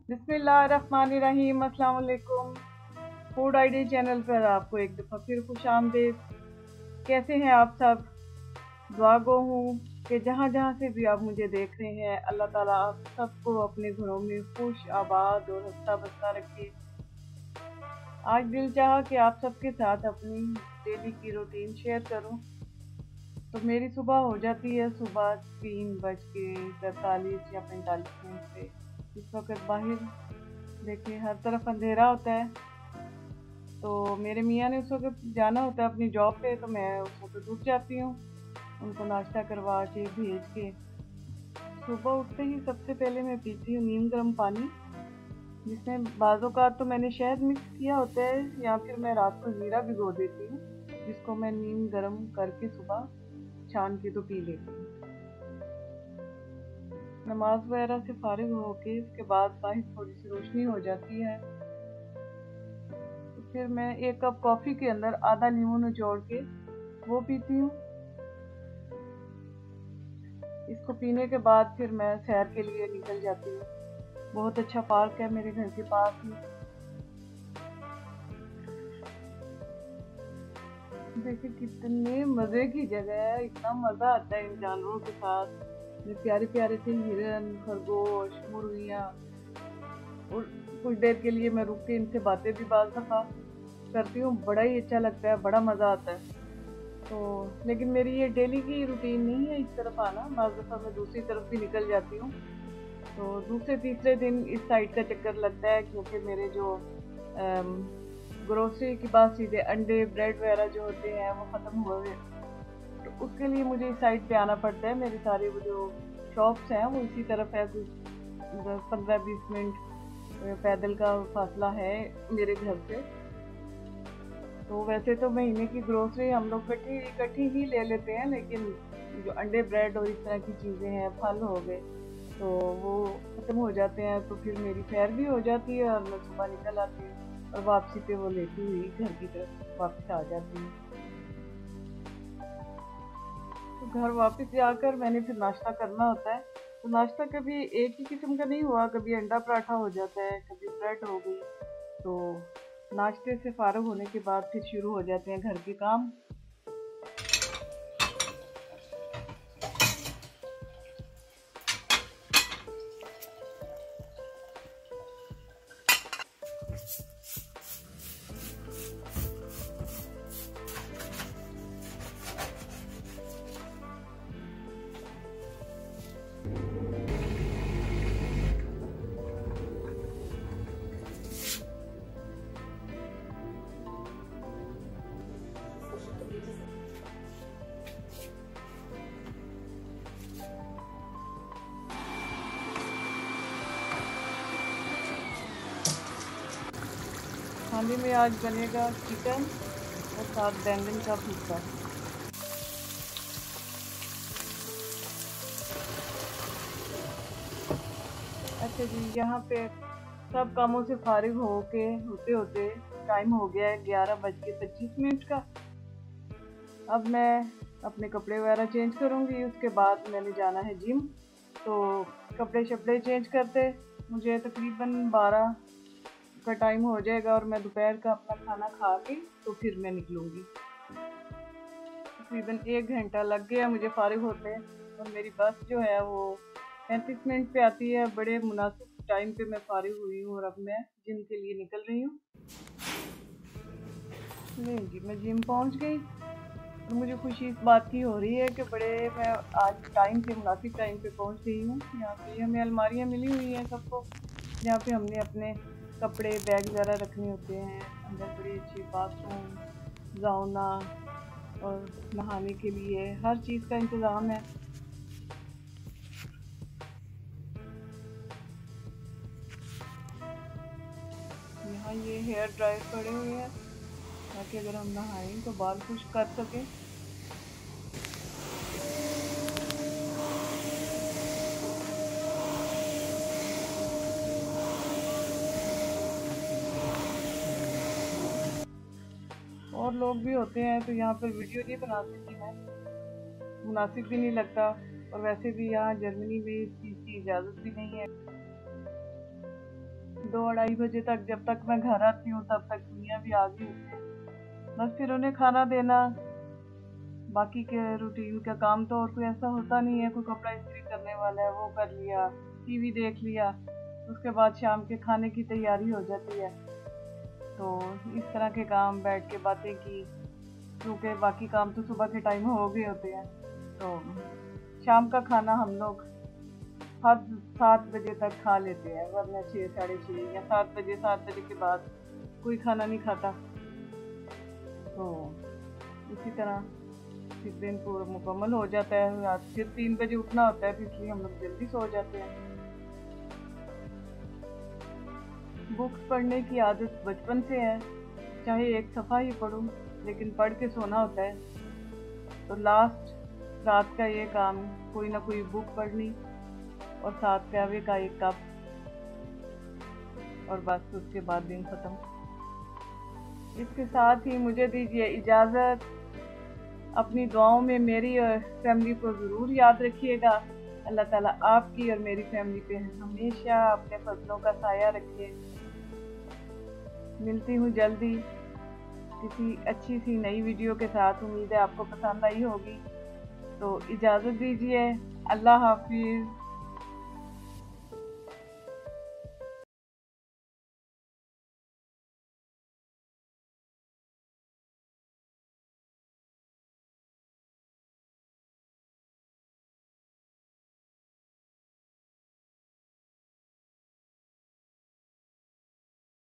बिस्मिल्लाहिर्रहमानिर्रहीम। अस्सलाम वालेकुम। फूड आईडी चैनल पर आपको एक दफ़ा फिर खुश आमदीद। कैसे हैं आप सब? दुआ गो हूँ कि जहाँ जहाँ से भी आप मुझे देख रहे हैं, अल्लाह ताला आप सबको अपने घरों में खुश आबाद और हंसता बसता रखे। आज दिल चाहा कि आप सबके साथ अपनी डेली की रूटीन शेयर करूँ। तो मेरी सुबह हो जाती है सुबह 3:43 या 45 पे। इस वक्त बाहर देखिए हर तरफ अंधेरा होता है, तो मेरे मियाँ ने उस वक्त जाना होता है अपनी जॉब पे, तो मैं उस वक्त उठ जाती हूँ उनको नाश्ता करवा के भेज के। सुबह उठते ही सबसे पहले मैं पीती हूँ नीम गर्म पानी, जिसमें बाज़ों का तो मैंने शहद मिक्स किया होता है, या फिर मैं रात को ज़ीरा भिगो देती हूँ, जिसको मैं नीम गर्म करके सुबह छान के तो पी लेती हूँ। नमाज वगैरह से फारिग होके उसके बाद बाहर थोड़ी सी रोशनी हो जाती है, तो फिर मैं 1 कप कॉफ़ी के अंदर आधा नींबू निचोड़ के वो पीती हूँ। इसको पीने के बाद फिर मैं सैर के लिए निकल जाती हूँ। बहुत अच्छा पार्क है मेरे घर के पास ही। देखिए कितने मज़े की जगह है, इतना मज़ा आता है इन जानवरों के साथ। ये प्यारे प्यारे से हिरन, खरगोश, मुर्गियाँ, और कुछ देर के लिए मैं रुक के इनसे बातें भी बाज़ दफ़ा करती हूँ। बड़ा ही अच्छा लगता है, बड़ा मज़ा आता है। तो लेकिन मेरी ये डेली की रूटीन नहीं है इस तरफ आना, बाज़ दफ़ा मैं दूसरी तरफ भी निकल जाती हूँ। तो दूसरे तीसरे दिन इस साइड का चक्कर लगता है, क्योंकि मेरे जो ग्रोसरी के पास सीधे अंडे ब्रेड वगैरह जो होते हैं वो ख़त्म हो गए, तो उसके लिए मुझे इस साइड पे आना पड़ता है। मेरे सारे वो जो शॉप्स हैं वो इसी तरफ है, कुछ 15-20 मिनट पैदल का फासला है मेरे घर से। तो वैसे तो महीने की ग्रोसरी हम लोग इकट्ठी ही ले लेते हैं, लेकिन जो अंडे ब्रेड और इस तरह की चीज़ें हैं, फल हो गए, तो वो ख़त्म हो जाते हैं। तो फिर मेरी सैर भी हो जाती है और मैं सुबह निकल आती हूँ और वापसी पे वो लेती हुई घर की तरफ वापस आ जाती हूँ। तो घर वापस जाकर मैंने फिर नाश्ता करना होता है। तो नाश्ता कभी एक ही किस्म का नहीं हुआ, कभी अंडा पराठा हो जाता है, कभी ब्रेड हो गई। तो नाश्ते से फारग होने के बाद फिर शुरू हो जाते हैं घर के काम। खाने में आज बनेगा चिकन और साथ बैंगन का भुर्ता। अच्छा जी, यहाँ पे सब कामों से फारिग होते होते टाइम हो गया है 11:25 का। अब मैं अपने कपड़े वगैरह चेंज करूँगी, उसके बाद मैंने जाना है जिम। तो कपड़े शपड़े चेंज करते मुझे तकरीबन 12 का टाइम हो जाएगा, और मैं दोपहर का अपना खाना खा के तो फिर मैं निकलूँगी। तकरीबन 1 घंटा लग गया मुझे फारिग होते, और मेरी बस जो है वो 35 मिनट पे आती है। बड़े मुनासिब टाइम पे मैं फारिग हुई हूँ और अब मैं जिम के लिए निकल रही हूँ। नहीं जी, मैं जिम पहुँच गई और मुझे खुशी इस बात की हो रही है कि मैं आज टाइम पे मुनासिब टाइम पे पहुँच गई हूँ। यहाँ पे हमें अलमारियाँ मिली हुई हैं सबको, जहाँ पे हमने अपने कपड़े बैग वगैरह रखने होते हैं। अंदर बड़ी अच्छी बाथरूम, साउना और नहाने के लिए हर चीज़ का इंतज़ाम है। यहाँ ये हेयर ड्रायर पड़े हुए हैं, ताकि अगर हम नहाएं तो बाल खुश्क कर सकें। और लोग भी होते हैं तो यहाँ पर वीडियो नहीं बना सकती मैं, मुनासिब भी नहीं लगता, और वैसे भी यहाँ जर्मनी में इस चीज़ की इजाज़त भी नहीं है। 2-2:30 बजे तक, जब तक मैं घर आती हूँ तब तक दुनिया भी आ गई होती है। बस फिर उन्हें खाना देना, बाकी के रूटीन का काम तो और कोई ऐसा होता नहीं है। कोई कपड़ा इस्त्री करने वाला है वो कर लिया, टीवी देख लिया, उसके बाद शाम के खाने की तैयारी हो जाती है। तो इस तरह के काम, बैठ के बातें की, क्योंकि बाकी काम तो सुबह के टाइम हो गए होते हैं। तो शाम का खाना हम लोग हद 7 बजे तक खा लेते हैं, वरना 6, 6:30 या 7 बजे, 7 बजे के बाद कोई खाना नहीं खाता। तो इसी तरह फिर दिन पूरा मुकम्मल हो जाता है। रात फिर 3 बजे उठना होता है, तो इसलिए हम लोग जल्दी सो जाते हैं। बुक्स पढ़ने की आदत बचपन से है, चाहे एक सफ़ा ही पढूं, लेकिन पढ़ के सोना होता है। तो लास्ट रात का ये काम, कोई ना कोई बुक पढ़नी और साथ कहवे का एक कप, और बस उसके बाद दिन ख़त्म। इसके साथ ही मुझे दीजिए इजाज़त। अपनी दुआओं में मेरी और फैमिली को ज़रूर याद रखिएगा। अल्लाह ताला आपकी और मेरी फैमिली पे हमेशा अपने फजलों का साया रखे। मिलती हूँ जल्दी किसी अच्छी सी नई वीडियो के साथ। उम्मीद है आपको पसंद आई होगी। तो इजाज़त दीजिए। अल्लाह हाफिज़।